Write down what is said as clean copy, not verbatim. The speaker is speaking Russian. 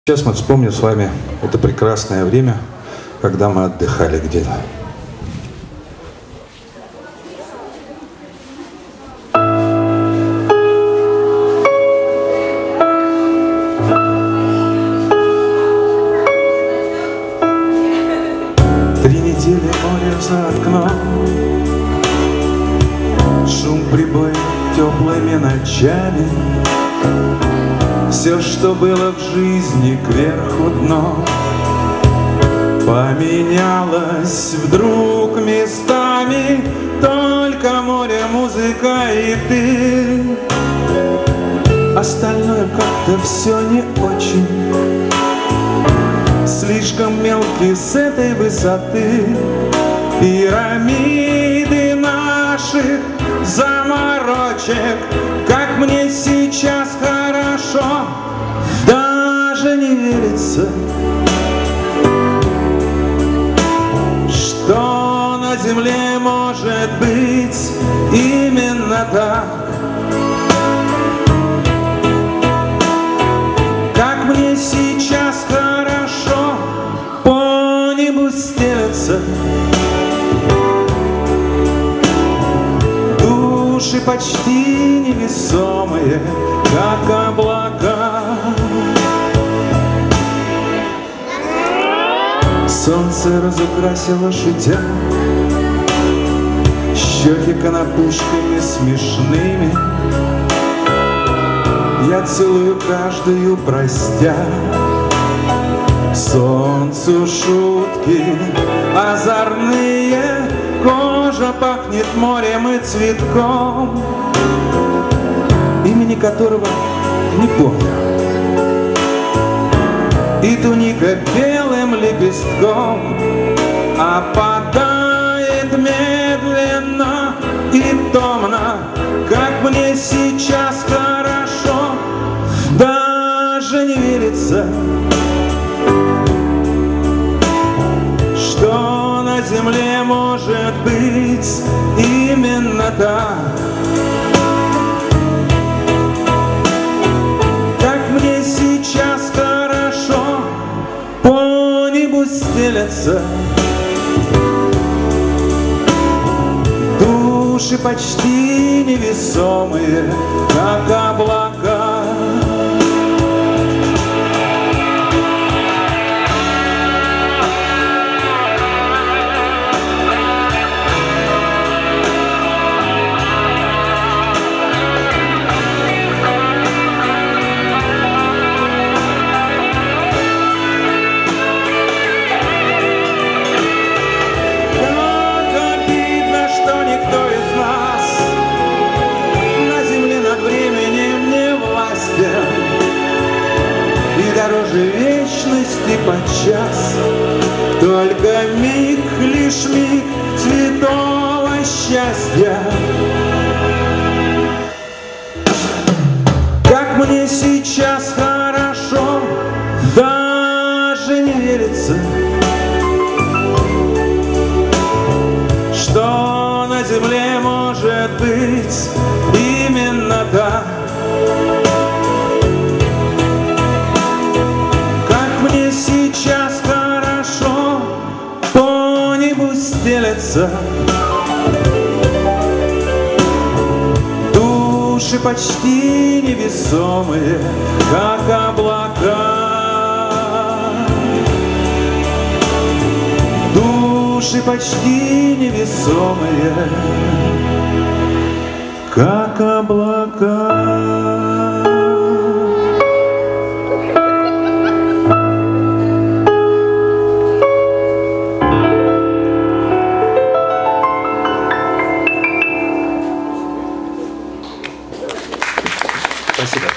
Сейчас мы вспомним с вами это прекрасное время, когда мы отдыхали где-то. Море за окном, шум прибоя теплыми ночами, все, что было в жизни, кверху дном, поменялось вдруг местами. Только море, музыка и ты. Остальное как-то все не очень, слишком мелкий с этой высоты. Пирамиды наших заморочек, как мне сейчас хорошо, даже не верится, что на земле может быть именно так. Как мне сейчас хорошо, по небу стелется, души почти невесомые, как облака. Солнце разукрасило шутя щеки конопушками смешными. Я целую каждую, простя, солнцу шутки озорные. Кожа пахнет морем и цветком, имени которого не помню, и туника белым лепестком опадает медленно и томно. Как мне сейчас хорошо, даже не верится, что на земле может быть именно так. Как мне сейчас хорошо, по небу стелется, души почти невесомые, как облака. Дороже вечности подчас только миг, лишь миг святого счастья. Как мне сейчас хорошо, даже не верится, что на земле может быть именно так. Сейчас хорошо, по небу стелется, души почти невесомые, как облака. Души почти невесомые, как облака. Спасибо.